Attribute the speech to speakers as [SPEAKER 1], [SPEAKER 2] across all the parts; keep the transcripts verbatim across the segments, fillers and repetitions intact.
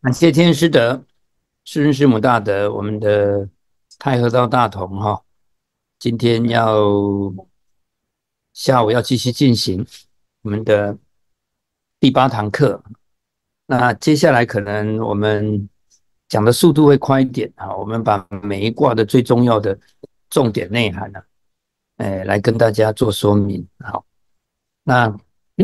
[SPEAKER 1] 感谢天师德，师恩师母大德，我们的太和道大同哈，今天要下午要继续进行我们的第八堂课。那接下来可能我们讲的速度会快一点啊，我们把每一卦的最重要的重点内涵呢、啊，哎，来跟大家做说明。好，那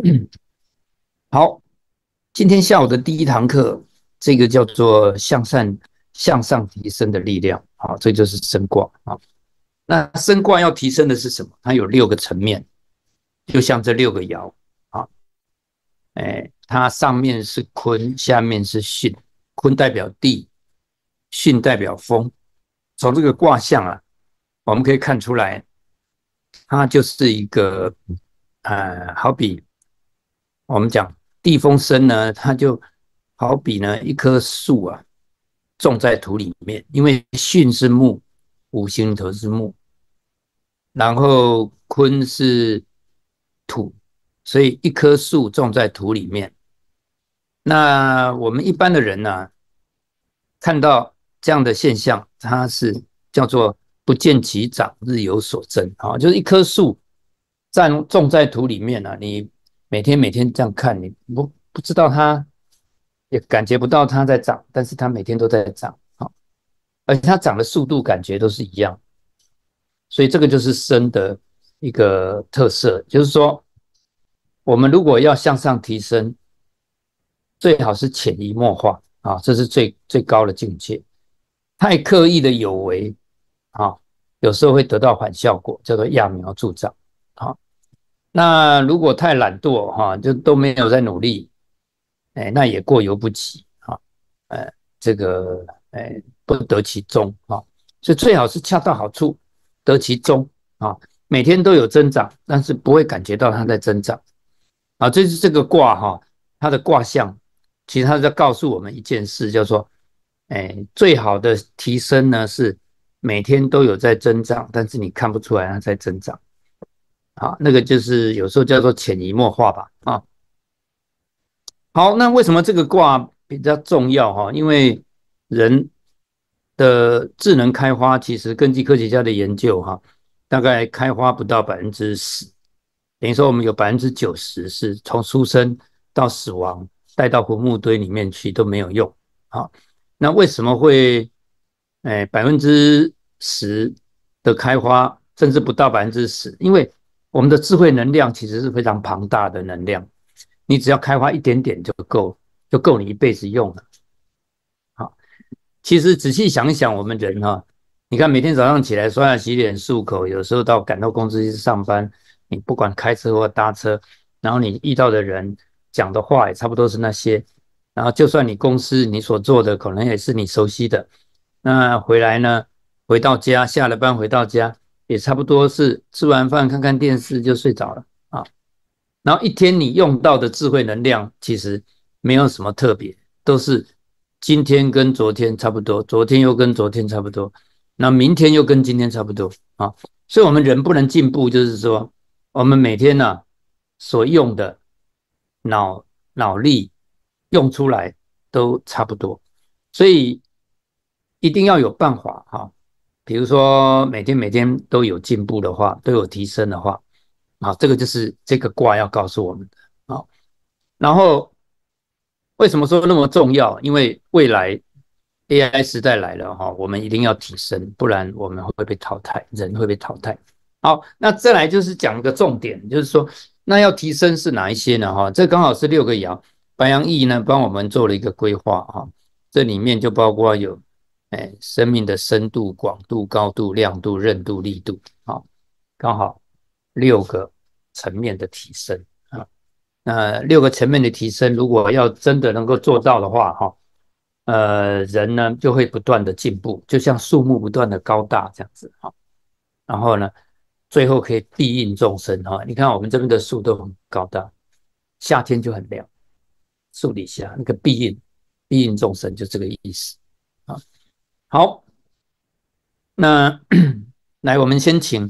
[SPEAKER 1] 好，今天下午的第一堂课，这个叫做向上向上提升的力量，好，这就是升卦啊。那升卦要提升的是什么？它有六个层面，就像这六个爻啊，哎，它上面是坤，下面是巽，坤代表地，巽代表风。从这个卦象啊，我们可以看出来，它就是一个呃，好比我们讲地风生呢，它就好比呢一棵树啊，种在土里面，因为巽是木，五行里头是木，然后坤是土，所以一棵树种在土里面。那我们一般的人呢、啊，看到这样的现象，它是叫做不见其长，日有所增啊，就是一棵树站种在土里面啊，你每天每天这样看，你不不知道它，也感觉不到它在长，但是它每天都在长啊，而且它长的速度感觉都是一样，所以这个就是生的一个特色，就是说我们如果要向上提升，最好是潜移默化啊，这是最最高的境界。太刻意的有为啊，有时候会得到反效果，叫做揠苗助长啊。那如果太懒惰哈、啊，就都没有在努力，哎，那也过犹不及啊，呃，这个哎不得其中啊，所以最好是恰到好处，得其中啊，每天都有增长，但是不会感觉到它在增长啊。这是这个卦哈、啊，它的卦象，其实它在告诉我们一件事，叫做，哎，最好的提升呢是每天都有在增长，但是你看不出来它在增长。啊，那个就是有时候叫做潜移默化吧。啊，好，那为什么这个卦比较重要哈？因为人的智能开花，其实根据科学家的研究哈，大概开花不到百分之十，等于说我们有百分之九十是从出生到死亡带到坟墓堆里面去都没有用。好，那为什么会哎百分之十的开花，甚至不到百分之十？因为我们的智慧能量其实是非常庞大的能量。你只要开发一点点就够，就够你一辈子用了。好，其实仔细想一想，我们人哈、啊，你看每天早上起来刷牙洗脸漱口，有时候到赶到公司去上班，你不管开车或搭车，然后你遇到的人讲的话也差不多是那些，然后就算你公司你所做的可能也是你熟悉的，那回来呢，回到家下了班回到家也差不多是吃完饭看看电视就睡着了啊。然后一天你用到的智慧能量其实没有什么特别，都是今天跟昨天差不多，昨天又跟昨天差不多，那明天又跟今天差不多啊。所以我们人不能进步，就是说我们每天呢、啊、所用的脑脑力用出来都差不多，所以一定要有办法哈、啊。比如说每天每天都有进步的话，都有提升的话，啊，这个就是这个卦要告诉我们的啊。然后为什么说那么重要？因为未来 A I 时代来了哈，我们一定要提升，不然我们会被淘汰，人会被淘汰。好，那再来就是讲一个重点，就是说那要提升是哪一些呢？哈，这刚好是六个爻，白羊易呢帮我们做了一个规划哈，这里面就包括有哎生命的深度、广度、高度、亮度、韧度、力度，好，刚好六个层面的提升啊。那六个层面的提升，如果要真的能够做到的话，哈，呃，人呢就会不断的进步，就像树木不断的高大这样子，哈。然后呢，最后可以庇荫众生，哈。你看我们这边的树都很高大，夏天就很凉，树底下那个庇荫，庇荫众生就这个意思啊。好，那来，我们先请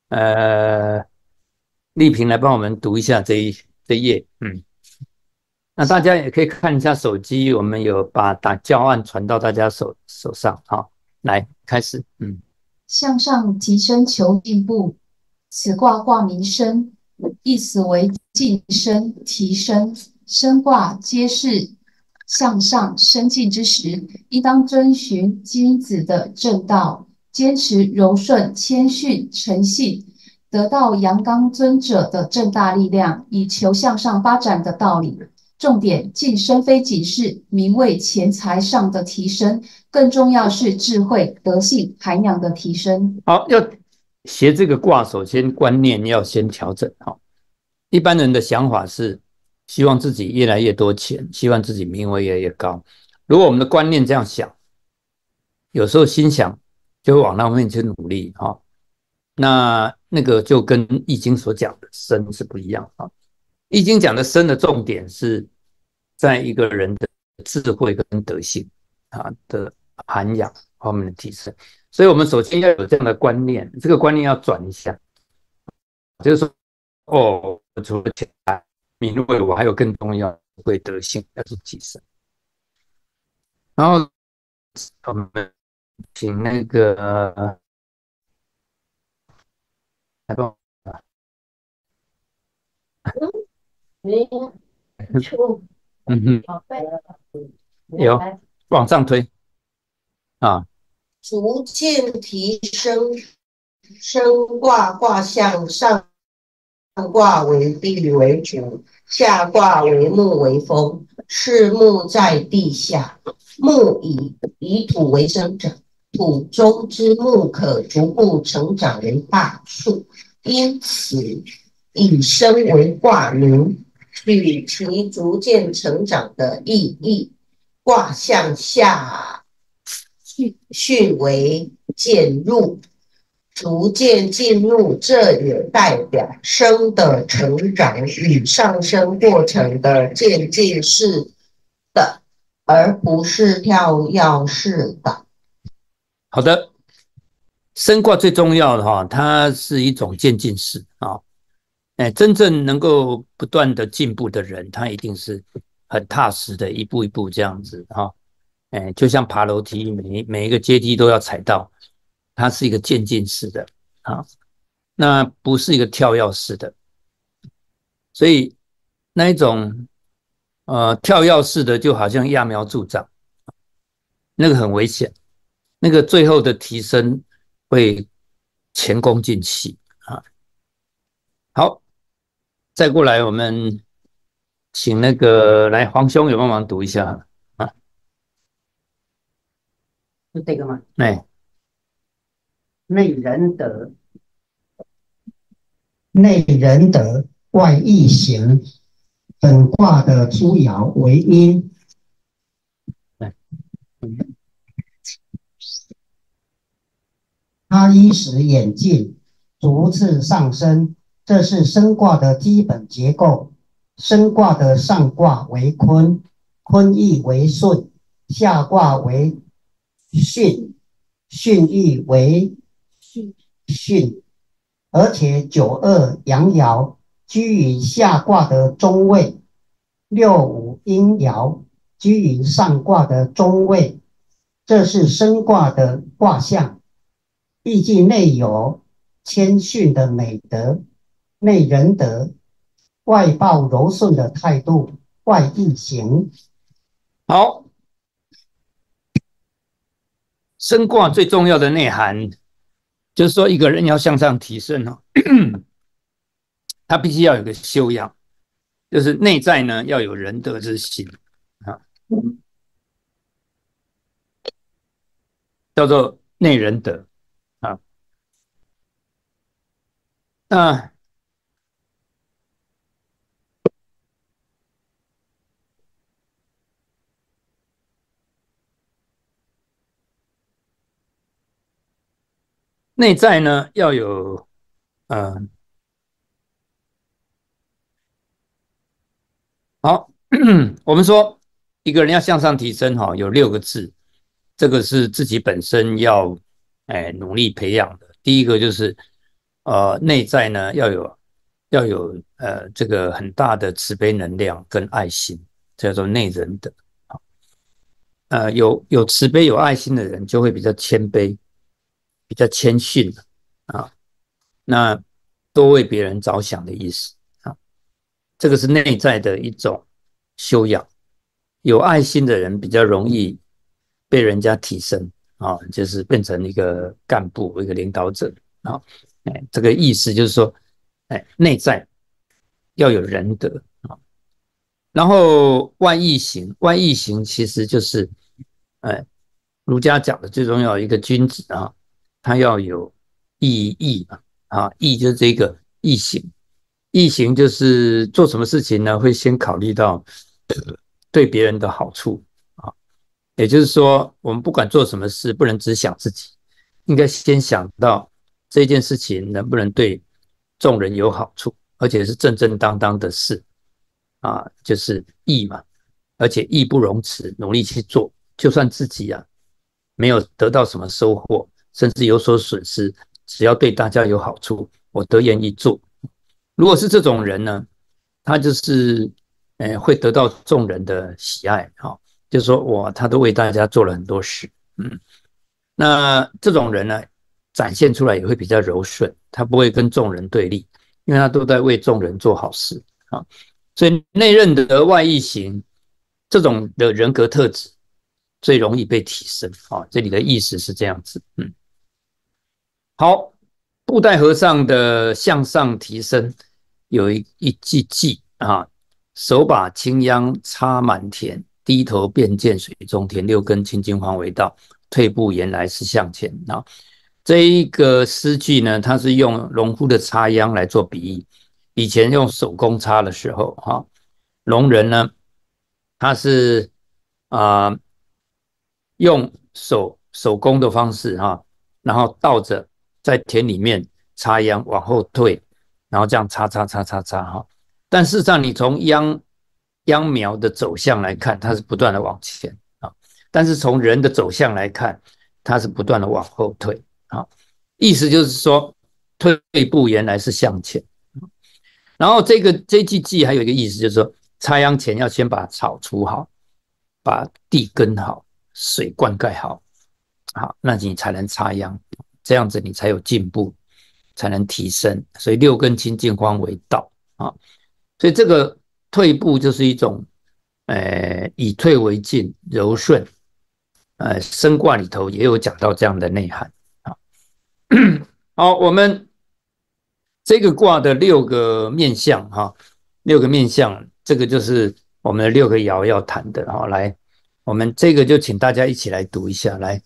[SPEAKER 1] 呃丽萍来帮我们读一下这一这一页，嗯。 那大家也可以看一下手机，我们有把打教案传到大家手手上。好，来开始。嗯，
[SPEAKER 2] 向上提升求进步，此卦卦名升，意思为晋升、提升。升卦皆是向上升进之时，应当遵循君子的正道，坚持柔顺、谦逊、诚信，得到阳刚尊者的正大力量，以求向上发展的道理。重点晋升非仅是名位钱财上的提升，更重要是智慧、德性、涵养的提升。
[SPEAKER 1] 好，要学这个卦，首先观念要先调整。好，一般人的想法是希望自己越来越多钱，希望自己名位越来越高。如果我们的观念这样想，有时候心想就会往那方面去努力。哈，那那个就跟易经所讲的生是不一样啊。易经讲的生的重点是在一个人的智慧跟德性啊的涵养方面的提升，所以我们首先要有这样的观念，这个观念要转一下，就是说，哦，除了钱财名位，我还有更重要的智慧德性要去提升。然后我们请那个来帮我。嗯哼，有往上推啊，
[SPEAKER 3] 逐渐提升。升卦卦象上卦为地为主，下卦为木为风，是木在地下。木以以土为生者，土中之木可逐步成长为大树，因此以生为卦名，取其逐渐成长的意义。卦象下巽为渐入，逐渐进入，这也代表生的成长与上升过程的渐进式的，而不是跳跃式的。
[SPEAKER 1] 好的，升卦最重要的哈，它是一种渐进式啊。哎，真正能够不断的进步的人，他一定是很踏实的，一步一步这样子哈。哎，就像爬楼梯，每每一个阶梯都要踩到，它是一个渐进式的啊，那不是一个跳跃式的。所以那一种呃跳跃式的，就好像揠苗助长，那个很危险，那个最后的提升会前功尽弃啊。好，再过来我们请那个来黄兄有帮忙读一下啊？
[SPEAKER 4] 是这个吗？
[SPEAKER 1] 哎，
[SPEAKER 4] 内仁德，
[SPEAKER 5] 内仁德，外易行。本卦的初爻为阴，它依时演进，逐次上升，这是升卦的基本结构。升卦的上卦为坤，坤义为顺；下卦为巽，巽义为巽。而且九二阳爻居于下卦的中位，六五阴爻居于上卦的中位，这是升卦的卦象。意境内有谦逊的美德，内仁德，外抱柔顺的态度，外易行。
[SPEAKER 1] 好，升卦最重要的内涵，就是说一个人要向上提升哦，他必须要有个修养，就是内在呢要有仁德之心啊，叫做内仁德啊。那内在呢要有呃好，我们说一个人要向上提升哈，有六个字，这个是自己本身要哎努力培养的。第一个就是呃内在呢要有要有呃这个很大的慈悲能量跟爱心叫做内仁德。呃，有有慈悲有爱心的人就会比较谦卑，比较谦逊啊，那多为别人着想的意思啊，这个是内在的一种修养。有爱心的人比较容易被人家提升啊，就是变成一个干部、一个领导者啊。哎，这个意思就是说，哎，内在要有仁德啊。然后万义行，万义行其实就是，哎，儒家讲的最重要的一个君子啊，他要有义义嘛啊，义就是这个义行，义行就是做什么事情呢，会先考虑到对别人的好处啊，也就是说，我们不管做什么事，不能只想自己，应该先想到这件事情能不能对众人有好处，而且是正正当当的事啊，就是义嘛，而且义不容辞，努力去做，就算自己啊没有得到什么收获，甚至有所损失，只要对大家有好处，我都愿意做。如果是这种人呢，他就是呃会得到众人的喜爱啊、哦，就是说哇，他都为大家做了很多事，嗯，那这种人呢，展现出来也会比较柔顺，他不会跟众人对立，因为他都在为众人做好事啊、哦。所以内任的外义行这种的人格特质最容易被提升啊、哦。这里的意思是这样子，嗯，好，布袋和尚的向上提升有一一句偈啊，手把青秧插满田，低头便见水中天，六根清净方为道，退步原来是向前啊。这一个诗句呢，它是用农夫的插秧来做比喻。以前用手工插的时候，哈、啊，农人呢，他是啊、呃、用手手工的方式哈、啊，然后倒着在田里面插秧，往后退，然后这样插插插插插哈。但事实上，你从秧秧苗的走向来看，它是不断的往前啊，但是从人的走向来看，它是不断的往后退啊。意思就是说，退步原来是向前。然后这个这句偈还有一个意思，就是说，插秧前要先把草除好，把地耕好，水灌溉好，好，那你才能插秧，这样子你才有进步，才能提升。所以六根清净方为道啊。所以这个退步就是一种，呃，以退为进，柔顺。呃，升卦里头也有讲到这样的内涵啊。好，我们这个卦的六个面向哈，六个面向，这个就是我们的六个爻要谈的哈。来，我们这个就请大家一起来读一下，来。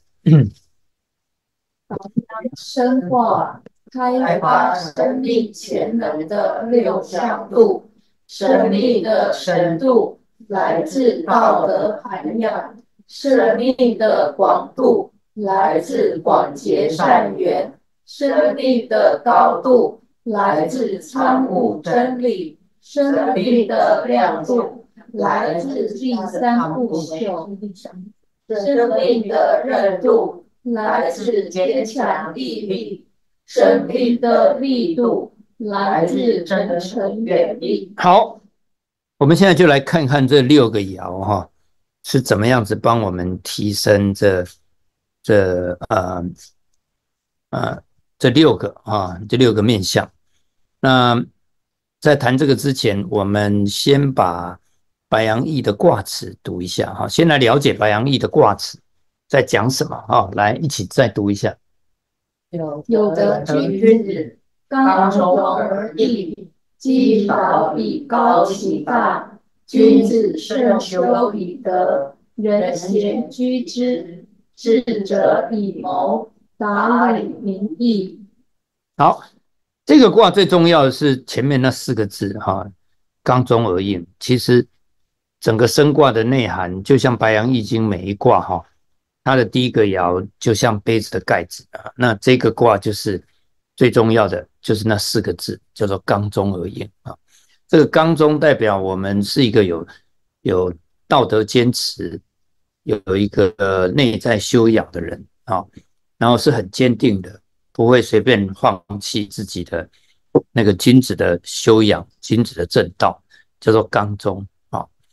[SPEAKER 2] 生卦开发生命潜能的六向度，生命的深度来自道德涵养，生命的广度来自广结善缘，生命的高度来自参悟真理，生命的亮度来自第三不朽，生命的韧度来自坚强毅力，生命的力度来自真诚远力。
[SPEAKER 1] 好，我们现在就来看看这六个爻哈，是怎么样子帮我们提升这这呃呃这六个啊这六个面向。那在谈这个之前，我们先把白杨易的卦辞读一下哈，先来了解白杨易的卦辞在讲什么啊？来，一起再读一下。
[SPEAKER 2] 有德君子，刚柔而易，积少以高其大。君子慎修以德，人贤居之。智者以谋，达理明义。
[SPEAKER 1] 好，这个卦最重要的是前面那四个字哈，刚中而应。其实整个升卦的内涵，就像白杨易经每一卦哈，它的第一个爻就像杯子的盖子啊，那这个卦就是最重要的，就是那四个字，叫做刚中而应啊。这个刚中代表我们是一个有有道德坚持，有一个呃内在修养的人啊，然后是很坚定的，不会随便放弃自己的那个君子的修养、君子的正道，叫做刚中啊。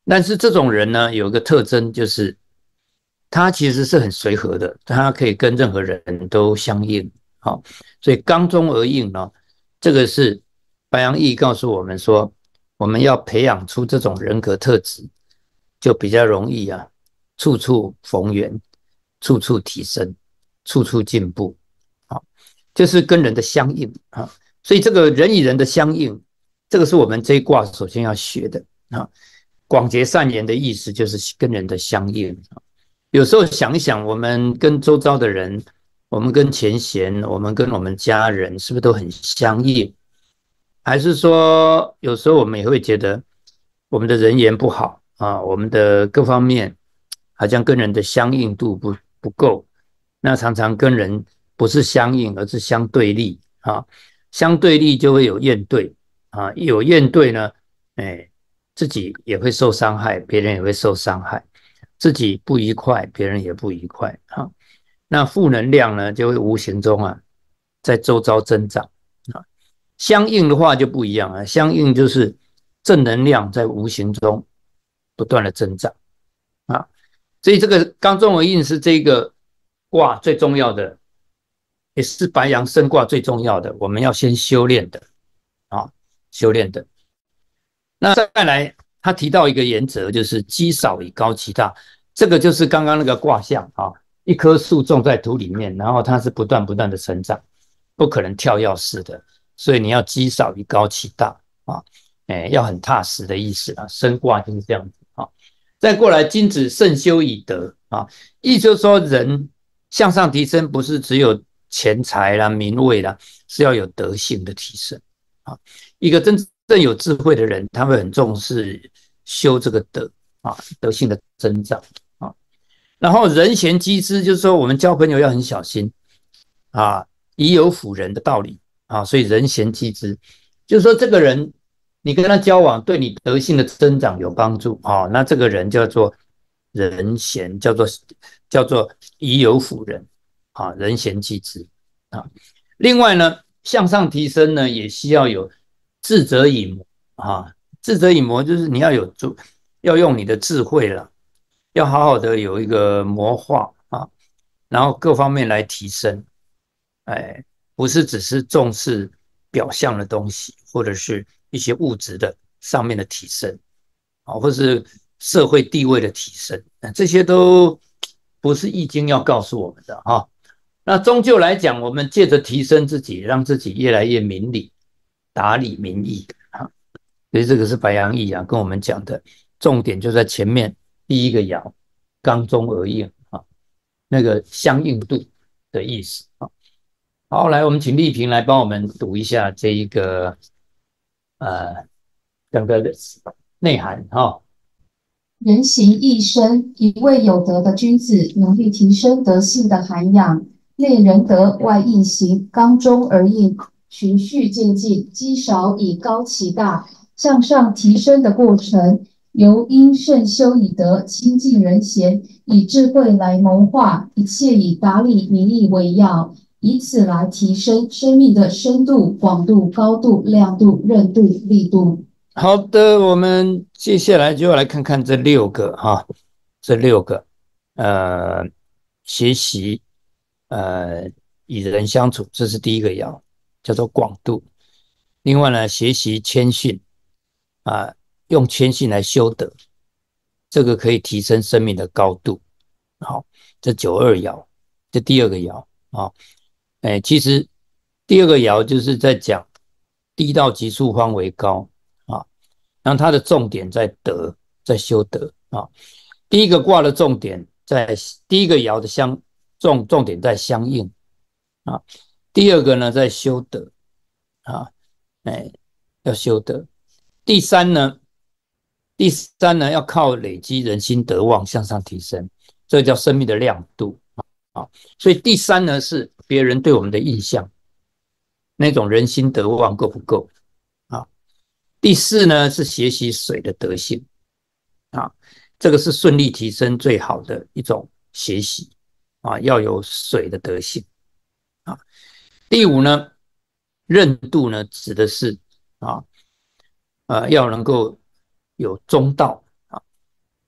[SPEAKER 1] 但是这种人呢，有一个特征就是他其实是很随和的，他可以跟任何人都相应。好，所以刚中而应呢，这个是白杨义告诉我们说，我们要培养出这种人格特质，就比较容易啊，处处逢源，处处提升，处处进步。好，就是跟人的相应啊。所以这个人与人的相应，这个是我们这一卦首先要学的啊。广结善缘的意思就是跟人的相应。有时候想一想，我们跟周遭的人，我们跟前贤，我们跟我们家人，是不是都很相应？还是说，有时候我们也会觉得我们的人缘不好啊，我们的各方面好像跟人的相应度不不够，那常常跟人不是相应，而是相对立啊。相对立就会有怨怼啊，一有怨怼呢，哎，自己也会受伤害，别人也会受伤害，自己不愉快，别人也不愉快啊。那负能量呢，就会无形中啊，在周遭增长啊。相应的话就不一样了，相应就是正能量在无形中不断的增长啊。所以这个刚中而应是这个卦最重要的，也是白羊生卦最重要的，我们要先修炼的啊，修炼的。那再来，他提到一个原则，就是积少以高其大，这个就是刚刚那个卦象啊，一棵树种在土里面，然后它是不断不断的成长，不可能跳跃式的，所以你要积少以高其大啊，哎，要很踏实的意思啊，生卦就是这样子啊。再过来，君子慎修以德啊，意思就是说人向上提升，不是只有钱财啦、名位啦，是要有德性的提升啊。一个真正有智慧的人，他会很重视修这个德啊，德性的增长啊。然后人贤积之，就是说我们交朋友要很小心啊，以有辅人的道理啊，所以人贤积之，就是说这个人你跟他交往，对你德性的增长有帮助啊，那这个人叫做人贤，叫做叫做以有辅人啊，人贤积之啊。另外呢，向上提升呢，也需要有智者以磨啊，智者以磨就是你要有要用你的智慧了，要好好的有一个磨化啊，然后各方面来提升，哎，不是只是重视表象的东西，或者是一些物质的上面的提升啊，或是社会地位的提升，这些都不是易经要告诉我们的哈。那终究来讲，我们借着提升自己，让自己越来越明理，达理民意啊。所以这个是白杨义啊跟我们讲的重点，就在前面第一个爻，刚中而应啊，那个相应度的意思啊。好，来，我们请丽萍来帮我们读一下这一个呃整个内涵哈、哦。
[SPEAKER 2] 人行一生，一位有德的君子，努力提升德性的涵养，内仁德，外义行，刚中而应，循序渐进，积少以高其大，向上提升的过程，由因慎修以德，亲近人贤，以智慧来谋划，一切以达理民意为要，以此来提升生命的深度、广度、高度、亮度、韧度、力度。
[SPEAKER 1] 好的，我们接下来就要来看看这六个哈，这六个呃学习呃与人相处，这是第一个爻，叫做广度。另外呢，学习谦逊啊，用谦逊来修德，这个可以提升生命的高度。好，这九二爻，这第二个爻啊，哎，其实第二个爻就是在讲低到极处方为高啊。然后它的重点在德，在修德啊。第一个卦的重点在第一个爻的相重重点在相应啊。第二个呢在修德啊，哎，要修德。第三呢，第三呢要靠累积人心德望向上提升，这叫生命的亮度啊。所以第三呢是别人对我们的印象，那种人心德望够不够？第四呢是学习水的德性啊，这个是顺利提升最好的一种学习啊，要有水的德性啊。第五呢，韧度呢指的是啊，呃，要能够有中道啊，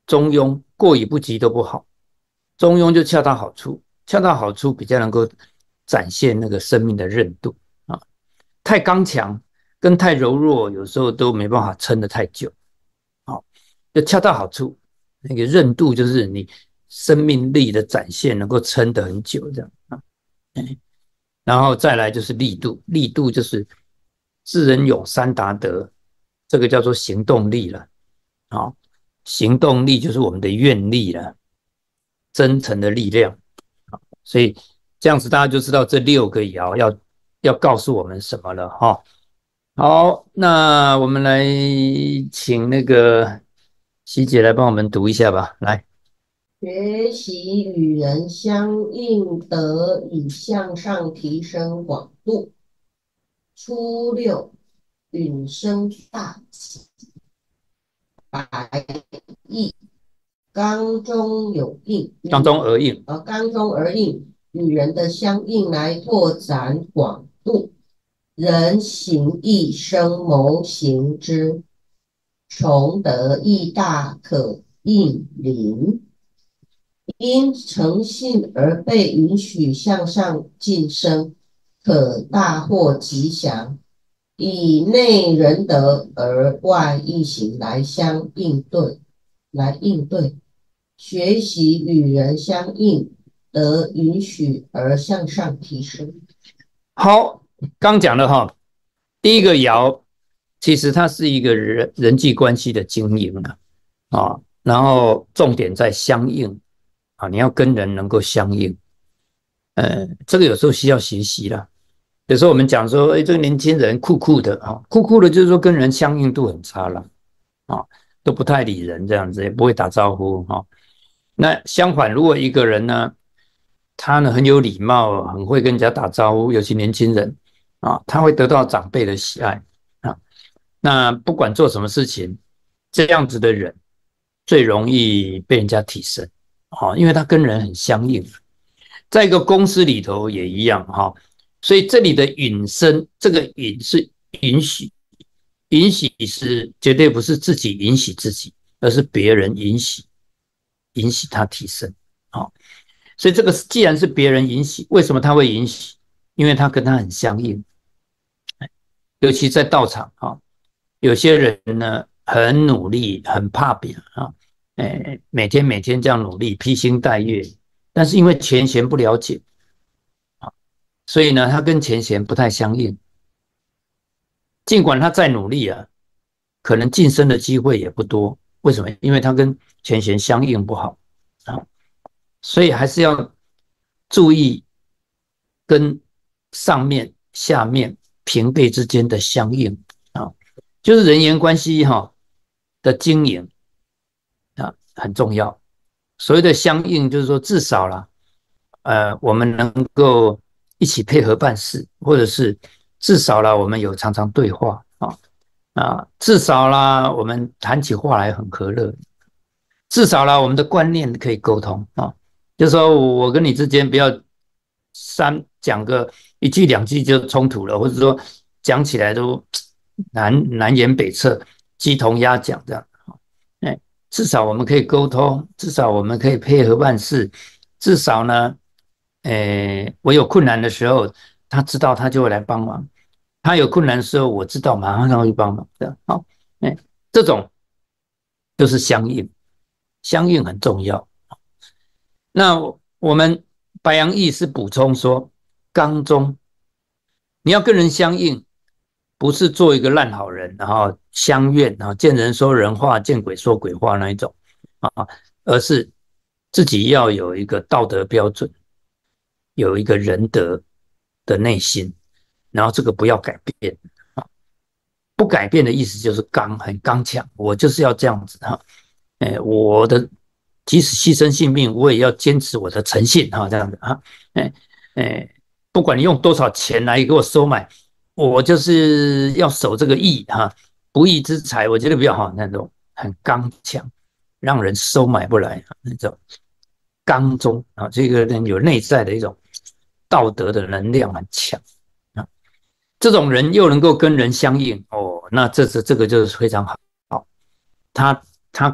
[SPEAKER 1] 中庸，过与不及都不好，中庸就恰到好处，恰到好处比较能够展现那个生命的韧度啊。太刚强跟太柔弱，有时候都没办法撑得太久，好，就恰到好处。那个韧度就是你生命力的展现，能够撑得很久这样啊。然后再来就是力度，力度就是智人勇，三达德，这个叫做行动力了。好，行动力就是我们的愿力了，真诚的力量。所以这样子大家就知道这六个爻要要告诉我们什么了哈。好，那我们来请那个希姐来帮我们读一下吧，来。
[SPEAKER 3] 学习与人相应，得以向上提升广度。初六，允生大吉，白易，刚中有应，
[SPEAKER 1] 刚中而应，
[SPEAKER 3] 呃，刚中而应，与人的相应来拓展广度。人行义生谋行之，崇德义大可应灵。因诚信而被允许向上晋升，可大获吉祥。以内仁德而外义行来相应对，来应对。学习与人相应，得允许而向上提升。
[SPEAKER 1] 好，刚讲了哈，第一个爻其实它是一个人人际关系的经营啊，啊，然后重点在相应啊，你要跟人能够相应，呃，这个有时候需要学习啦。有时候我们讲说，哎，这个年轻人酷酷的啊，酷酷的，就是说跟人相应度很差了啊，都不太理人这样子，也不会打招呼哈。那相反，如果一个人呢，他呢很有礼貌，很会跟人家打招呼，尤其年轻人啊，他会得到长辈的喜爱啊。那不管做什么事情，这样子的人最容易被人家提升啊，因为他跟人很相应。在一个公司里头也一样哈。所以这里的允生，这个允是允许，允许是绝对不是自己允许自己，而是别人允许，允许他提升。好，所以这个既然是别人允许，为什么他会允许？因为他跟他很相应。尤其在道场啊，有些人呢很努力，很怕别人啊，哎，每天每天这样努力，披星戴月，但是因为前贤不了解。所以呢，他跟前贤不太相应。尽管他再努力啊，可能晋升的机会也不多。为什么？因为他跟前贤相应不好啊。所以还是要注意跟上面、下面平辈之间的相应啊，就是人员关系哈的经营啊很重要。所谓的相应，就是说至少啦，呃，我们能够一起配合办事，或者是至少啦，我们有常常对话啊啊，至少啦，我们谈起话来很和乐，至少啦，我们的观念可以沟通啊，就是说我跟你之间不要三讲个一句两句就冲突了，或者说讲起来都南南辕北辙、鸡同鸭讲这样，哎，至少我们可以沟通，至少我们可以配合办事，至少呢。诶，我有困难的时候，他知道他就会来帮忙；他有困难的时候，我知道马上他会帮忙的。好，哎，这种就是相应，相应很重要。那我们白杨义是补充说，刚中你要跟人相应，不是做一个烂好人，然后相怨，然后见人说人话，见鬼说鬼话那一种啊，而是自己要有一个道德标准。有一个仁德的内心，然后这个不要改变啊，不改变的意思就是刚，很刚强，我就是要这样子哈，哎，我的即使牺牲性命，我也要坚持我的诚信哈，这样子啊，哎哎，不管你用多少钱来给我收买，我就是要守这个义哈，不义之财，我觉得比较好那种很刚强，让人收买不来那种刚中啊，这个人有内在的一种。道德的能量很强啊，这种人又能够跟人相应哦，那这是这个就是非常好，他他可以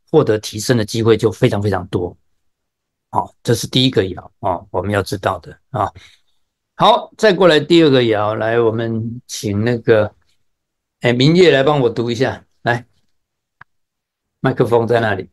[SPEAKER 1] 获得提升的机会就非常非常多。好，这是第一个爻啊，我们要知道的啊。好，再过来第二个爻，来，我们请那个哎明月来帮我读一下，来，麦克风在那里。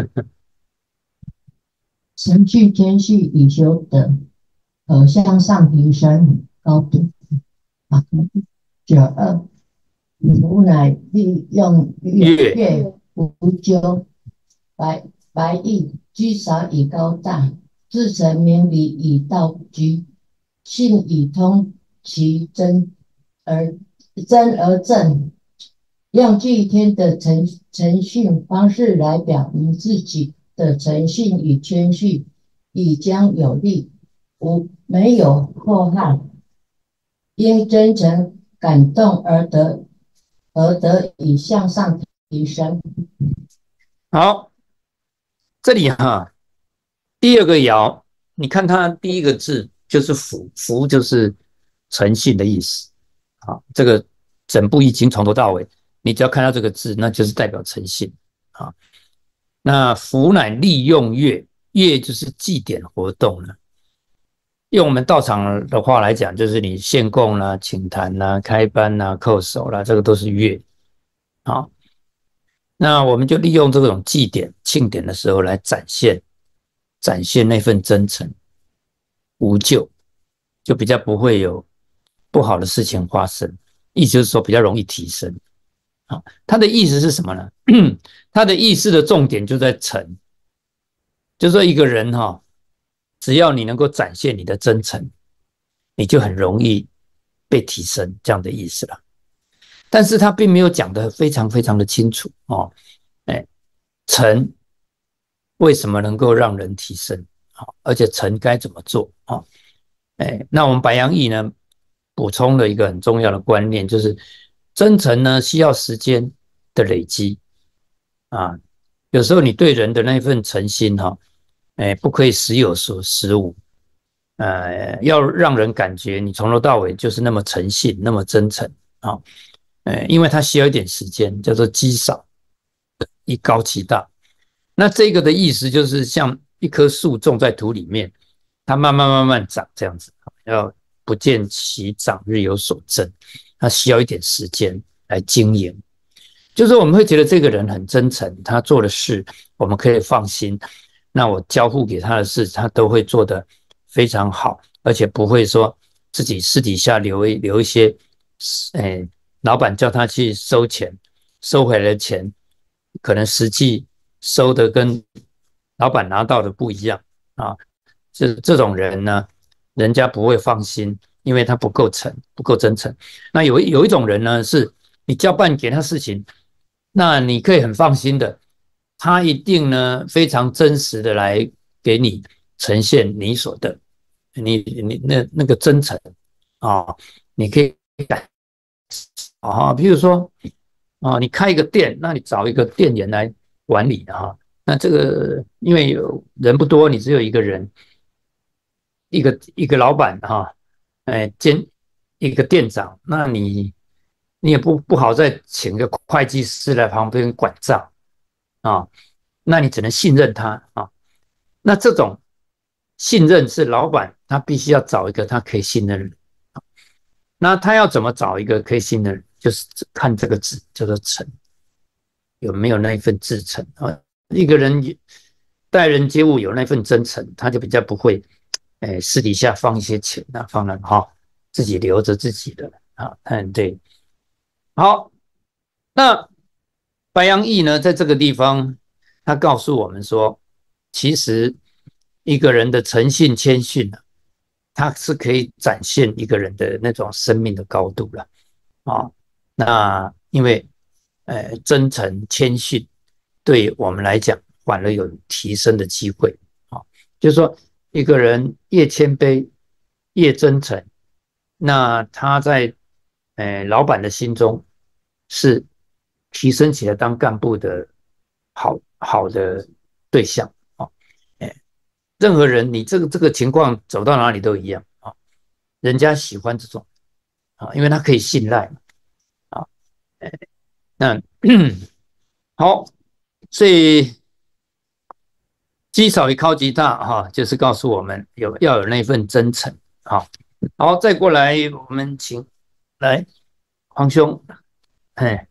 [SPEAKER 6] 程序间续已修得，可向上提升高度。啊，九二，吾乃利用
[SPEAKER 1] 月
[SPEAKER 6] 月无咎，白白翼居少以高大，自成绵里以道居，信以通其真而真而正，用具天的诚诚信方式来表明自己的诚信与谦虚，以将有利，无没有祸害，因真诚感动而得而得以向上提升。
[SPEAKER 1] 好，这里哈，第二个爻，你看它第一个字就是福，福就是诚信的意思。好，这个整部易经从头到尾，你只要看到这个字，那就是代表诚信啊。那福乃利用月，月就是祭典活动了。用我们道场的话来讲，就是你献供啦、请坛啦、开班啦、叩首啦，这个都是月。好，那我们就利用这种祭典、庆典的时候来展现，展现那份真诚、无咎，就比较不会有不好的事情发生。意思就是说，比较容易提升。好，它的意思是什么呢？它的意思的重点就在诚，就是说一个人哈，只要你能够展现你的真诚，你就很容易被提升，这样的意思了。但是他并没有讲得非常非常的清楚哦，哎，诚为什么能够让人提升？好，而且诚该怎么做？哦，哎，那我们白羊易呢补充了一个很重要的观念，就是真诚呢需要时间的累积啊。有时候你对人的那份诚心哈，哎，不可以时有所时无，呃，要让人感觉你从头到尾就是那么诚信，那么真诚啊。呃，因为它需要一点时间，叫做积少以高其大。那这个的意思就是像一棵树种在土里面，它慢慢慢慢长这样子，要不见其长日有所增，它需要一点时间来经营。就是我们会觉得这个人很真诚，他做的事我们可以放心，那我交付给他的事，他都会做得非常好，而且不会说自己私底下留一留一些，哎，老板叫他去收钱，收回来的钱可能实际收的跟老板拿到的不一样啊。这这种人呢，人家不会放心，因为他不够诚，不够真诚。那有有一种人呢，是你交办给他事情，那你可以很放心的，他一定呢非常真实的来给你呈现你所的，你你那那个真诚啊，你可以感啊，比如说啊，你开一个店，那你找一个店员来管理啊，那这个因为有人不多，你只有一个人，一个一个老板哈，哎兼一个店长，那你你也不不好再请个会计师来旁边管账啊，那你只能信任他啊。那这种信任是老板他必须要找一个他可以信任的人。那他要怎么找一个可以信任的人？就是看这个字叫做诚，有没有那一份至诚啊？一个人待人接物有那份真诚，他就比较不会，哎，私底下放一些钱啊，放了哈，自己留着自己的啊，嗯，对，好，那白羊易呢，在这个地方，他告诉我们说，其实一个人的诚信谦逊啊，他是可以展现一个人的那种生命的高度了啊。那因为呃真诚谦逊，对我们来讲反而有提升的机会啊。就是说，一个人越谦卑，越真诚，那他在呃老板的心中是提升起来当干部的好好的对象啊。任何人你这个这个情况走到哪里都一样啊，人家喜欢这种啊，因为他可以信赖嘛啊。那好，所以积少于高级大哈，就是告诉我们有要有那份真诚。好，好，再过来，我们请来黄兄，哎，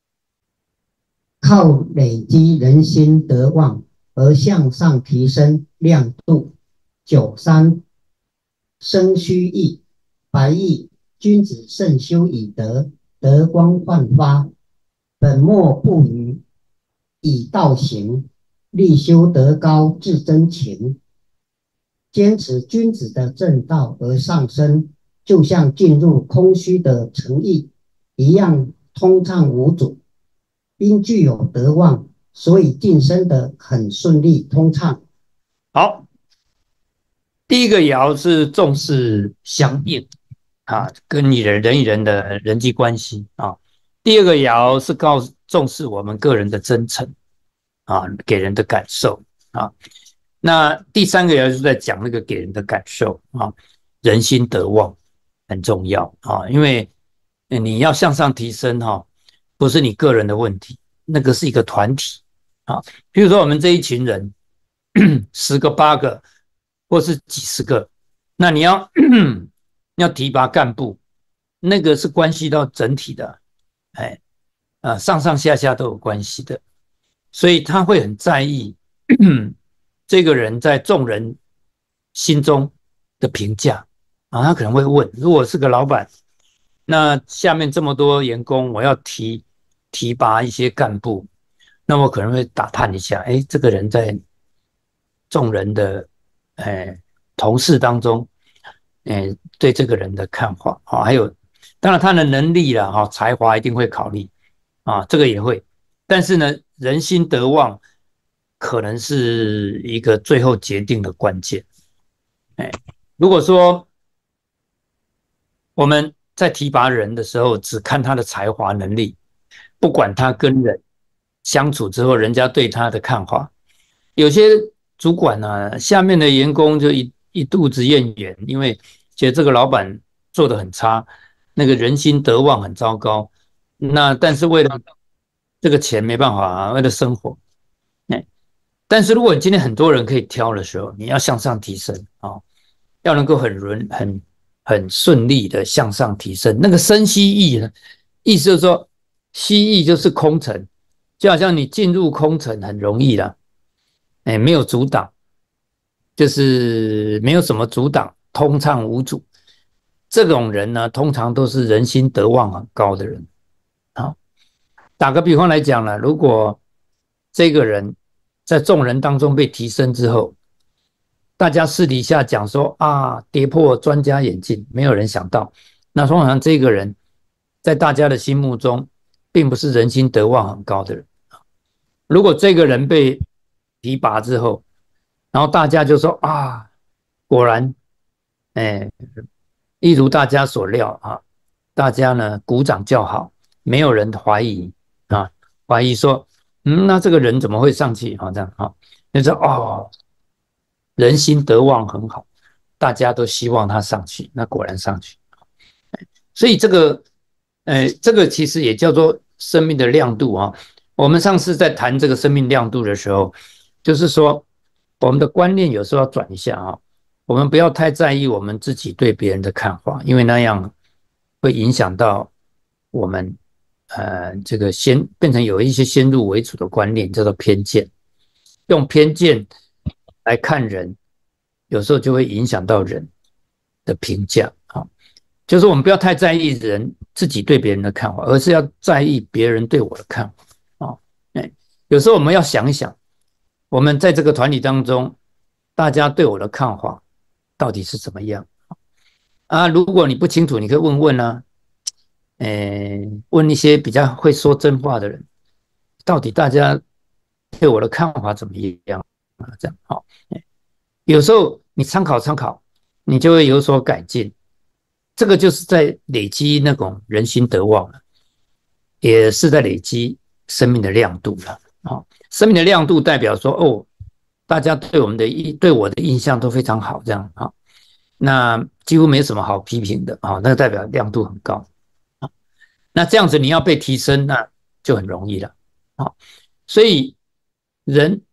[SPEAKER 5] 靠累积人心得望而向上提升亮度。九三生虚意，白意君子慎修以德，德光焕发，本末不渝，以道行，力修德高至真情。坚持君子的正道而上升，就像进入空虚的诚意一样通畅无阻。因具有德望，所以晋升的很顺利通畅。
[SPEAKER 1] 好，第一个爻是重视相应啊，跟你人人与人的人际关系啊。第二个爻是告诉重视我们个人的真诚啊，给人的感受啊。那第三个爻是在讲那个给人的感受啊，人心得望很重要啊，因为你要向上提升哈、啊，不是你个人的问题，那个是一个团体啊。比如说我们这一群人，十个八个，或是几十个，那你要要提拔干部，那个是关系到整体的，哎，啊，上上下下都有关系的，所以他会很在意这个人在众人心中的评价啊，他可能会问，如果是个老板，那下面这么多员工，我要提提拔一些干部，那我可能会打探一下，哎，这个人在众人的哎同事当中，哎对这个人的看法啊，还有当然他的能力啦，哈，才华一定会考虑啊，这个也会，但是呢，人心得望可能是一个最后决定的关键。哎，如果说我们在提拔人的时候，只看他的才华能力，不管他跟人相处之后，人家对他的看法，有些主管呢、啊，下面的员工就一一肚子怨言，因为觉得这个老板做得很差，那个人心得望很糟糕。那但是为了这个钱没办法啊，为了生活。但是如果你今天很多人可以挑的时候，你要向上提升啊、哦，要能够很轮很很顺利的向上提升。那个生息意呢，意思就是说，息意就是空城，就好像你进入空城很容易啦，哎，没有阻挡，就是没有什么阻挡，通畅无阻。这种人呢，通常都是人心得望很高的人。好，打个比方来讲了，如果这个人在众人当中被提升之后，大家私底下讲说啊，跌破专家眼镜，没有人想到，那通常这个人在大家的心目中，并不是人心得望很高的人。如果这个人被提拔之后，然后大家就说啊，果然，哎，一如大家所料啊，大家呢鼓掌叫好，没有人怀疑啊，怀疑说，嗯，那这个人怎么会上去？好，这样啊，就说哦，人心得望很好，大家都希望他上去，那果然上去。所以这个，呃，这个其实也叫做生命的亮度啊。我们上次在谈这个生命亮度的时候，就是说我们的观念有时候要转一下啊，我们不要太在意我们自己对别人的看法，因为那样会影响到我们呃这个先变成有一些先入为主的观念，叫做偏见。用偏见来看人，有时候就会影响到人的评价啊。就是我们不要太在意人自己对别人的看法，而是要在意别人对我的看法啊。哎，有时候我们要想一想，我们在这个团体当中，大家对我的看法到底是怎么样啊？如果你不清楚，你可以问问啊，哎，问一些比较会说真话的人，到底大家对我的看法怎么样啊？这样好，有时候你参考参考，你就会有所改进。这个就是在累积那种人心得望了，也是在累积生命的亮度了啊。生命的亮度代表说，哦，大家对我们的对我的印象都非常好，这样啊，那几乎没什么好批评的啊，那代表亮度很高啊。那这样子你要被提升，那就很容易了啊。所以人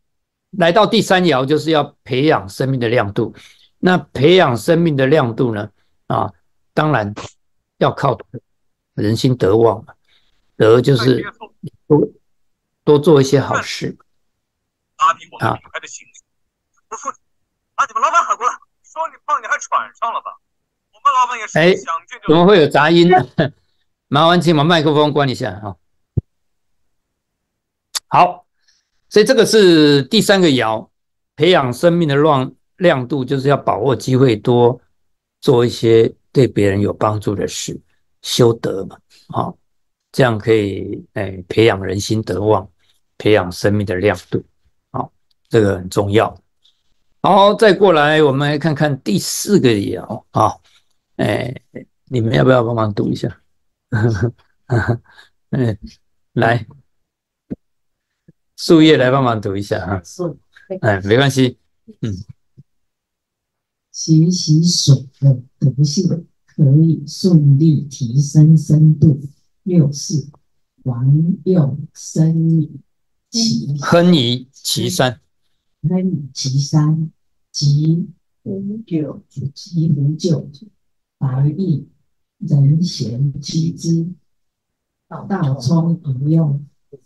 [SPEAKER 1] 来到第三爻，就是要培养生命的亮度。那培养生命的亮度呢？啊，当然要靠人心得旺嘛。德就是多多做一些好事啊。
[SPEAKER 7] 我说啊，你们老板喊过来，说你胖，你还喘上了吧？我们老板也是
[SPEAKER 1] 哎，
[SPEAKER 7] 想见就
[SPEAKER 1] 怎么会有杂音呢？麻烦请把麦克风关一下啊。好，所以这个是第三个爻，培养生命的亮亮度，就是要把握机会，多做一些对别人有帮助的事，修德嘛，啊，这样可以哎培养人心得旺，培养生命的亮度，啊，这个很重要。好，再过来我们来看看第四个爻啊，哎，你们要不要帮忙读一下？嗯，来，树叶来帮忙读一下啊。哎，没关系，嗯。
[SPEAKER 6] 学习水的德性，可以顺利提升深度。六是王用生以其
[SPEAKER 1] 亨以其山，
[SPEAKER 6] 亨以其山，即无咎，即无咎。白玉人贤妻之，道冲而用，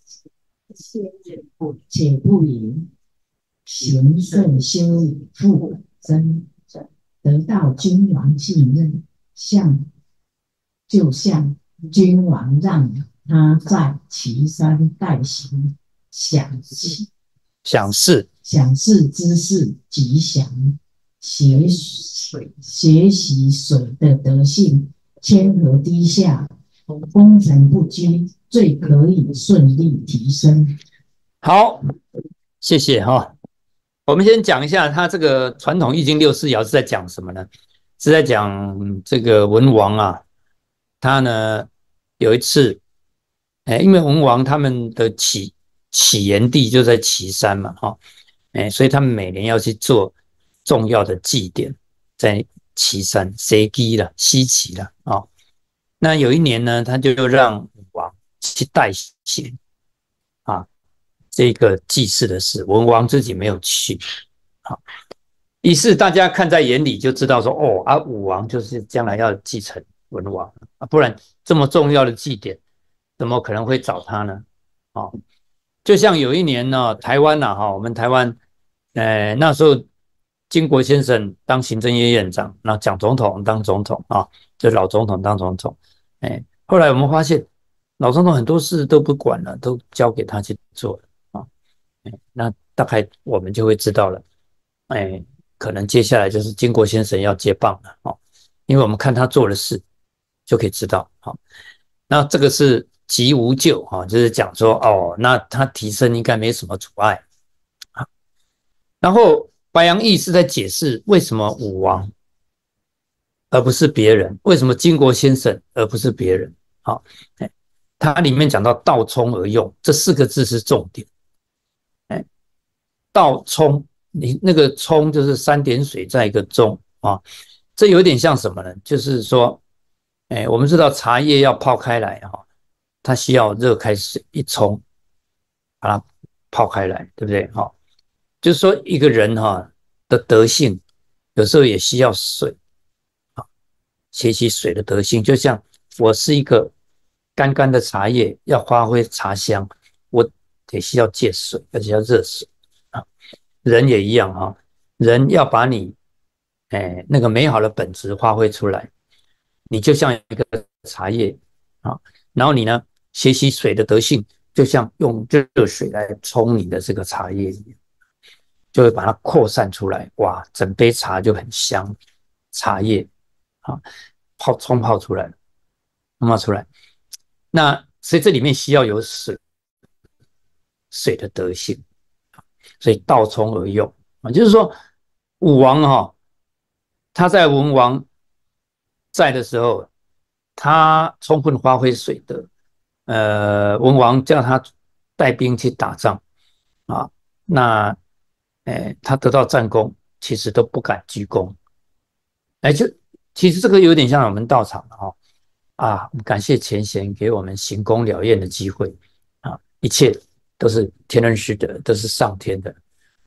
[SPEAKER 6] 且不淫，行胜修以复增，得到君王信任，像就像君王让他在岐山代行享
[SPEAKER 1] 享事
[SPEAKER 6] 享事之事，吉祥。学水学习水的德性，谦和低下，功成不居，最可以顺利提升。
[SPEAKER 1] 好，谢谢哈。我们先讲一下，他这个传统易经六四爻是在讲什么呢？是在讲这个文王啊，他呢有一次，哎，因为文王他们的起起源地就在岐山嘛，哈，哎，所以他们每年要去做重要的祭典，在岐山西岐了，西岐了啊。那有一年呢，他就让武王去代行啊这个祭祀的事，文王自己没有去，好，于是大家看在眼里，就知道说，哦啊，武王就是将来要继承文王啊，不然这么重要的祭典，怎么可能会找他呢？啊，就像有一年呢，台湾呐，哈，我们台湾，呃，那时候经国先生当行政院院长，那蒋总统当总统啊，就老总统当总统，哎，后来我们发现，老总统很多事都不管了，都交给他去做了啊，那大概我们就会知道了，哎，可能接下来就是经国先生要接棒了啊，因为我们看他做的事就可以知道，好，那这个是吉无咎啊，就是讲说哦，那他提升应该没什么阻碍。然后白杨义是在解释为什么武王而不是别人，为什么经国先生而不是别人。好，它里面讲到道冲而用这四个字是重点。道冲，你那个冲就是三点水在一个中啊，这有点像什么呢？就是说，哎，我们知道茶叶要泡开来哈，它需要热开水一冲，把它泡开来，对不对？哈，就是说一个人哈的德性，有时候也需要水啊，学习水的德性。就像我是一个干干的茶叶，要发挥茶香，我得需要借水，而且要热水啊。人也一样哈，人要把你哎那个美好的本质发挥出来，你就像一个茶叶啊，然后你呢学习水的德性，就像用热水来冲你的这个茶叶一样，就会把它扩散出来，哇，整杯茶就很香，茶叶啊泡冲泡出来了，冒出来。那所以这里面需要有水，水的德性，所以道冲而用啊，就是说武王哈、哦，他在文王在的时候，他充分发挥水德，呃，文王叫他带兵去打仗啊，那，哎，他得到战功，其实都不敢居功，哎，就其实这个有点像我们道场哈、哦，啊，感谢前贤给我们行功了愿的机会啊，一切都是天恩师德，都是上天的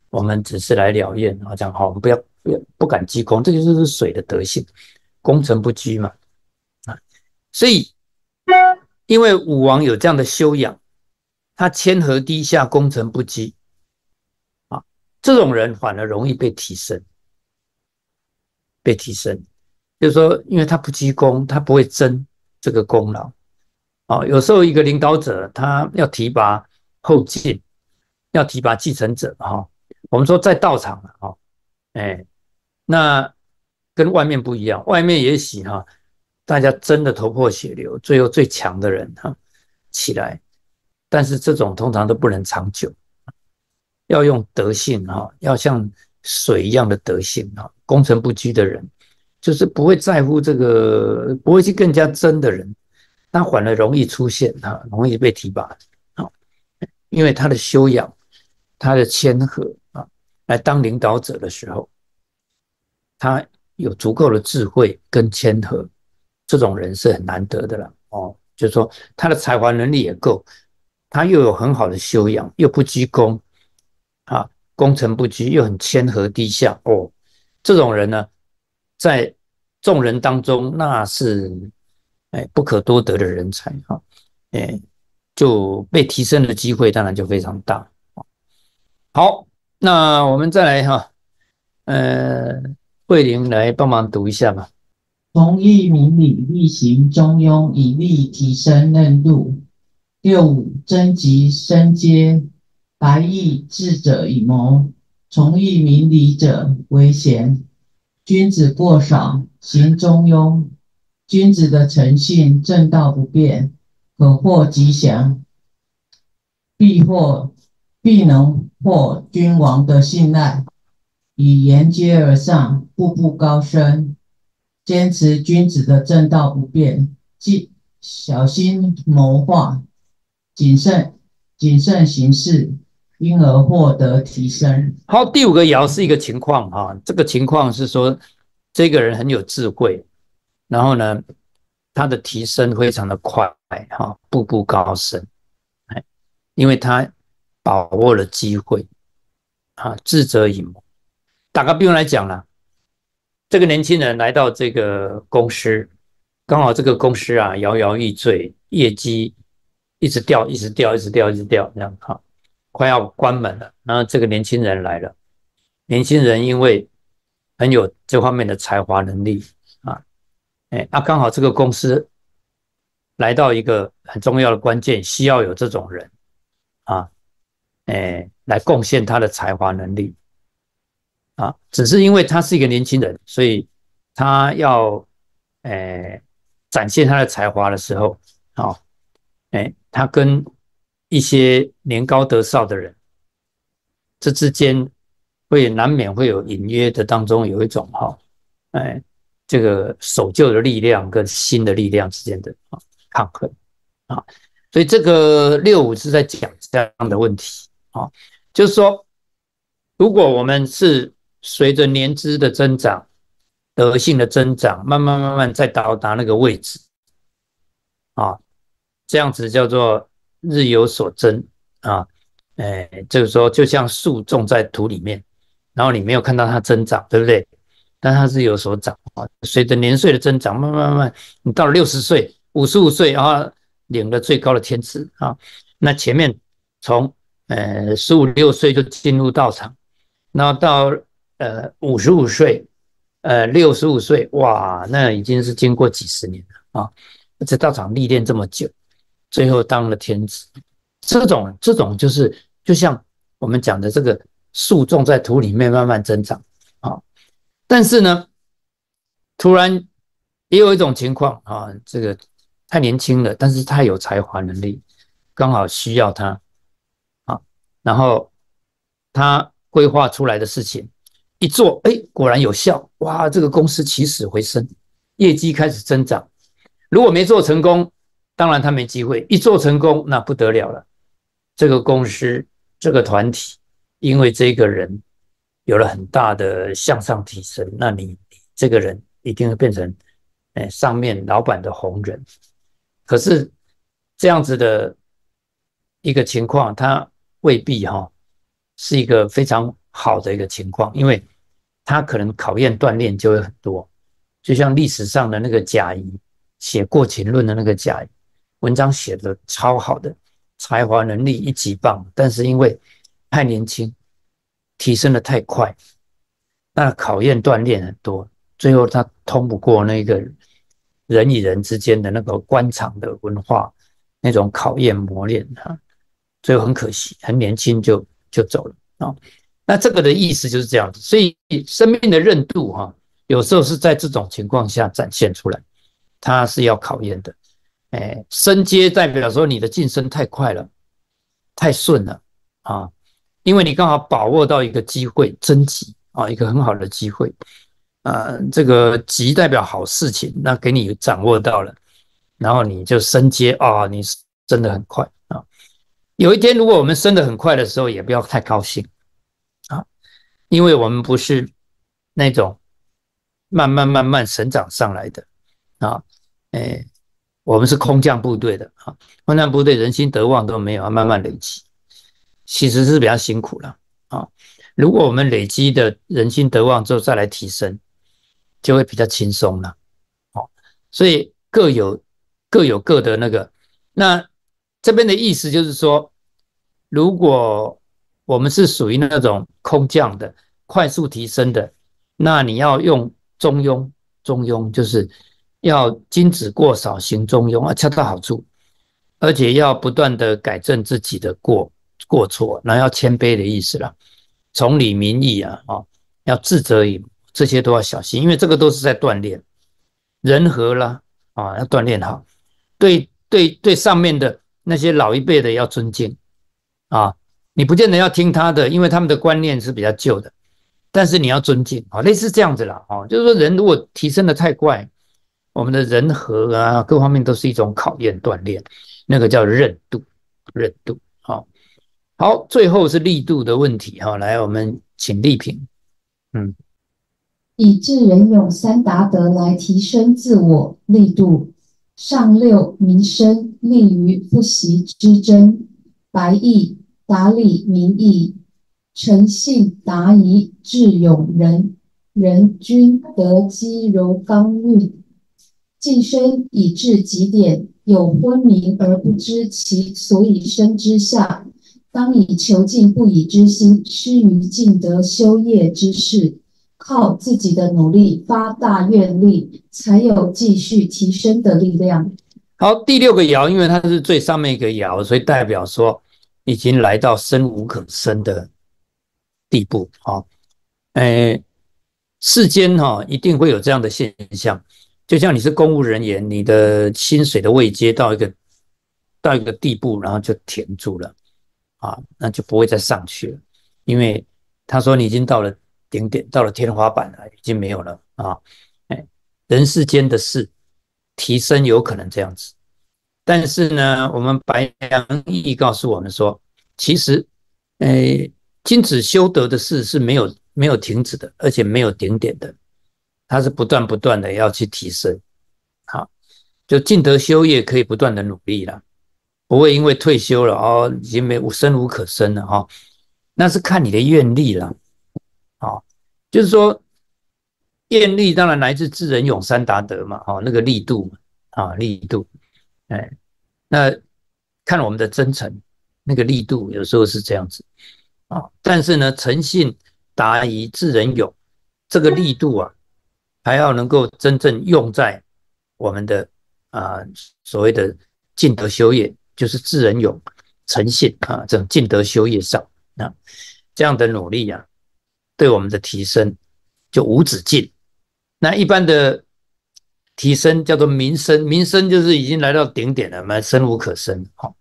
[SPEAKER 1] 我们只是来了愿啊，这样好，我们不要不要不敢居功，这就是水的德性，功成不居嘛啊。所以，因为武王有这样的修养，他谦和低下，功成不居啊，这种人反而容易被提升，被提升，就是说，因为他不居功，他不会争这个功劳啊。有时候一个领导者他要提拔后进，要提拔继承者哈，我们说在道场啊，哈，哎，那跟外面不一样，外面也许哈，大家争得头破血流，最后最强的人哈起来，但是这种通常都不能长久，要用德性哈，要像水一样的德性哈，功成不居的人，就是不会在乎这个，不会去更加争的人，他反而容易出现哈，容易被提拔，因为他的修养，他的谦和啊，来当领导者的时候，他有足够的智慧跟谦和，这种人是很难得的了哦。就是说，他的才华能力也够，他又有很好的修养，又不居功啊，功成不居，又很谦和低下哦。这种人呢，在众人当中那是哎不可多得的人才哈，哎就被提升的机会当然就非常大。好，那我们再来哈，呃，慧玲来帮忙读一下吧。
[SPEAKER 6] 从义明理，力行中庸，以力提升任路。六五，征集升阶，白义智者以谋。从义明理者为贤，君子过少，行中庸。君子的诚信，正道不变，可获吉祥，必获必能获君王的信赖，以沿阶而上，步步高升。坚持君子的正道不变，即小心谋划，谨慎谨慎行事，因而获得提升。
[SPEAKER 1] 好，第五个爻是一个情况哈，这个情况是说这个人很有智慧，然后呢，他的提升非常的快哈，步步高升，因为他把握了机会啊，智者以谋。打个比方来讲啦，这个年轻人来到这个公司，刚好这个公司啊摇摇欲坠，业绩一直掉，一直掉，一直掉，一直掉，这样哈，快要关门了。然后这个年轻人来了，年轻人因为很有这方面的才华能力啊，哎，啊，刚好这个公司来到一个很重要的关键，需要有这种人啊，哎，来贡献他的才华能力。啊，只是因为他是一个年轻人，所以他要，呃，展现他的才华的时候，啊，哎，他跟一些年高德少的人，这之间会难免会有隐约的当中有一种哈，哎，这个守旧的力量跟新的力量之间的啊抗衡啊，所以这个六五是在讲这样的问题啊，就是说，如果我们是随着年资的增长，德性的增长，慢慢慢慢再到达那个位置啊，这样子叫做日有所增啊，哎，就是说就像树种在土里面，然后你没有看到它增长，对不对？但它是有所长啊，随着年岁的增长，慢慢慢慢，你到了六十岁、五十五岁，然后领了最高的天职啊，那前面从呃十五六岁就进入道场，然后到呃五十五岁，呃六十五岁，哇，那已经是经过几十年了啊！在道场历练这么久，最后当了天子，这种这种就是就像我们讲的这个树种在土里面慢慢增长啊。但是呢，突然也有一种情况啊，这个太年轻了，但是太有才华能力，刚好需要他啊，然后他规划出来的事情一做，哎，果然有效，哇，这个公司起死回生，业绩开始增长。如果没做成功，当然他没机会；一做成功，那不得了了。这个公司、这个团体，因为这个人有了很大的向上提升，那你这个人一定会变成，哎，上面老板的红人。可是这样子的一个情况，他未必哈、哦、是一个非常好的一个情况，因为它可能考验锻炼就会很多。就像历史上的那个贾谊写《过秦论》的那个贾谊，文章写的超好的，才华能力一级棒，但是因为太年轻，提升的太快，那考验锻炼很多，最后他通不过那个人与人之间的那个官场的文化那种考验磨练啊，最后很可惜，很年轻就就走了啊。那这个的意思就是这样子，所以生命的韧度哈、啊，有时候是在这种情况下展现出来，它是要考验的。哎，升阶代表说你的晋升太快了，太顺了啊，因为你刚好把握到一个机会，增级啊，一个很好的机会。呃，这个吉代表好事情，那给你掌握到了，然后你就升阶啊，你升得很快啊。有一天如果我们升得很快的时候，也不要太高兴啊，因为我们不是那种慢慢慢慢成长上来的啊，哎，我们是空降部队的啊，空降部队人心得望都没有，要慢慢累积，其实是比较辛苦了啊。如果我们累积的人心得望之后再来提升，就会比较轻松了。哦，所以各有各有各的那个。那这边的意思就是说，如果我们是属于那种空降的、快速提升的，那你要用中庸，中庸就是要君子过少，行中庸啊，恰到好处，而且要不断的改正自己的过过错，然后要谦卑的意思啦，从理明义啊，哦，要自责以这些都要小心，因为这个都是在锻炼人和啦啊，要锻炼好。对对对，上面的那些老一辈的要尊敬啊，你不见得要听他的，因为他们的观念是比较旧的，但是你要尊敬啊，类似这样子啦啊，就是说人如果提升的太快，我们的人和啊各方面都是一种考验锻炼，那个叫韧度，韧度啊。好，最后是力度的问题哈，来我们请丽萍，嗯。
[SPEAKER 2] 以智仁勇三达德来提升自我力度。上六民生利于不习之争，白义达理民义，诚信达宜智勇仁，仁君得机柔刚运。晋升以至极点，有昏迷而不知其所以生之下，当以求进不已之心，施于尽德修业之事。靠自己的努力发大愿力，才有继续提升的力量。
[SPEAKER 1] 好，第六个爻，因为它是最上面一个爻，所以代表说已经来到生无可生的地步啊。呃，世间哈、哦、一定会有这样的现象，就像你是公务人员，你的薪水的位阶到一个到一个地步，然后就停住了啊，那就不会再上去了，因为他说你已经到了顶点，到了天花板了，已经没有了啊。哎，人世间的事提升有可能这样子，但是呢，我们白杨义告诉我们说，其实，呃，君子修德的事是没有没有停止的，而且没有顶点的，它是不断不断的要去提升。好，就尽德修业可以不断的努力了，不会因为退休了哦，已经没生无可生了哈、哦，那是看你的愿力了。好，就是说愿力当然来自智仁勇三达德嘛，哦，那个力度啊，力度，哎，那看我们的真诚，那个力度有时候是这样子啊，但是呢，诚信达宜智仁勇这个力度啊，还要能够真正用在我们的啊所谓的尽德修业，就是智仁勇、诚信啊这种尽德修业上啊，这样的努力啊，对我们的提升就无止境。那一般的提升叫做民生，民生就是已经来到顶点了嘛，生无可生。好，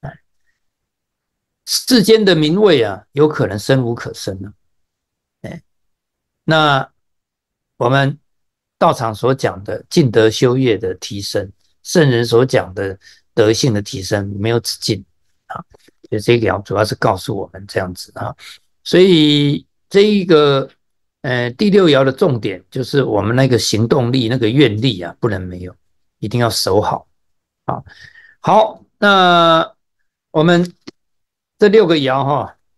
[SPEAKER 1] 世间的名位啊，有可能生无可生了。哎，那我们道场所讲的尽德修业的提升，圣人所讲的德性的提升，没有止境啊。所以这个主要是告诉我们这样子啊。所以这一个呃第六爻的重点就是我们那个行动力、那个愿力啊，不能没有，一定要守好啊。好，那我们这六个爻哈，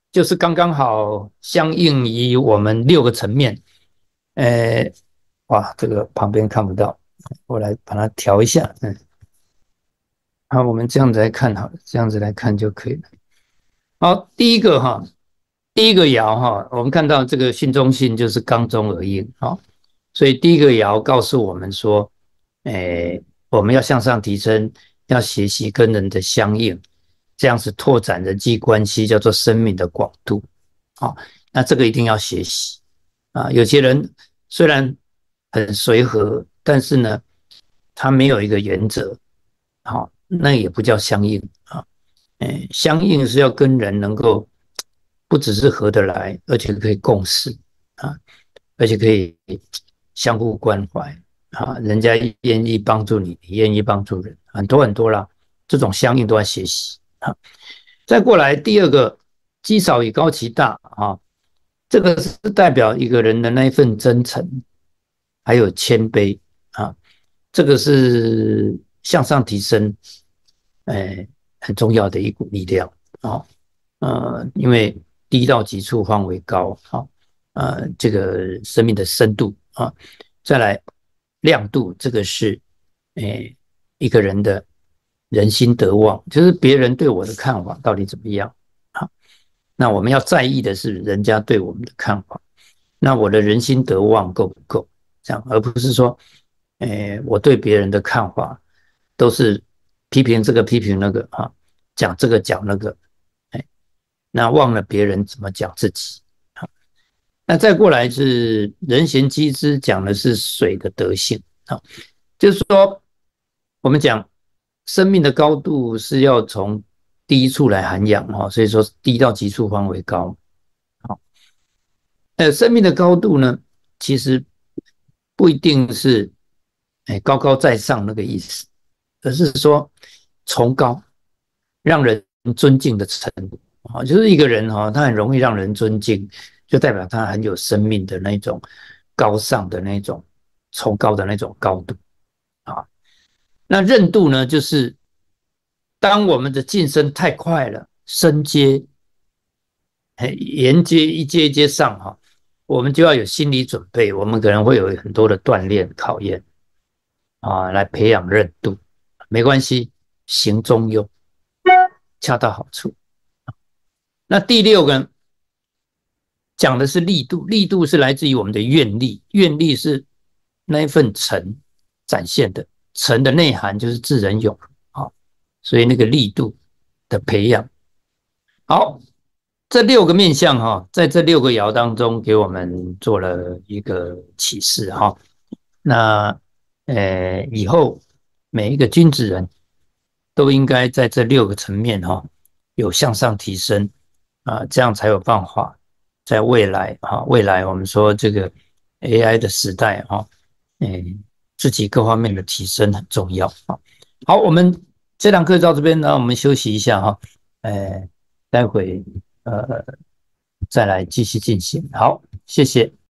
[SPEAKER 1] 就是刚刚好相应于我们六个层面。呃，哇，这个旁边看不到，我来把它调一下。嗯，好，我们这样子来看好了，这样子来看就可以了。好，第一个哈，第一个爻哈，我们看到这个巽中巽就是刚中而应，好，所以第一个爻告诉我们说，诶，我们要向上提升，要学习跟人的相应，这样子拓展人际关系，叫做生命的广度。好，那这个一定要学习啊。有些人虽然很随和，但是呢，他没有一个原则，好，那也不叫相应啊。诶，相应是要跟人能够不只是合得来，而且可以共事啊，而且可以相互关怀啊，人家愿意帮助你，你愿意帮助人，很多很多啦。这种相应都要学习啊。再过来第二个，积少以高其大啊，这个是代表一个人的那一份真诚，还有谦卑啊，这个是向上提升，哎，很重要的一股力量啊。呃，因为低到极处方为高啊，呃，这个生命的深度啊，再来亮度，这个是诶一个人的人心得望，就是别人对我的看法到底怎么样啊？那我们要在意的是人家对我们的看法，那我的人心得望够不够？这样，而不是说，诶，我对别人的看法都是批评这个批评那个啊，讲这个讲那个，哎，那忘了别人怎么讲自己。那再过来是人贤积资，讲的是水的德性啊，就是说我们讲生命的高度是要从低处来涵养哈，所以说低到极处方为高。好，呃，生命的高度呢，其实不一定是哎高高在上那个意思，而是说崇高，让人尊敬的程度啊，就是一个人哈，他很容易让人尊敬。就代表他很有生命的那种高尚的那种崇高的那种高度啊。那韧度呢，就是当我们的晋升太快了，升阶沿阶一阶一阶上哈，我们就要有心理准备，我们可能会有很多的锻炼考验啊，来培养韧度。没关系，行中用，恰到好处。那第六个讲的是力度，力度是来自于我们的愿力，愿力是那一份诚展现的，诚的内涵就是智仁勇啊，所以那个力度的培养。好，这六个面向哈，在这六个爻当中给我们做了一个启示哈。那呃，以后每一个君子人都应该在这六个层面哈有向上提升啊，这样才有办法。在未来哈，未来我们说这个 A I 的时代哈，嗯，自己各方面的提升很重要啊。好，我们这堂课到这边呢，我们休息一下哈，呃，待会呃再来继续进行。好，谢谢。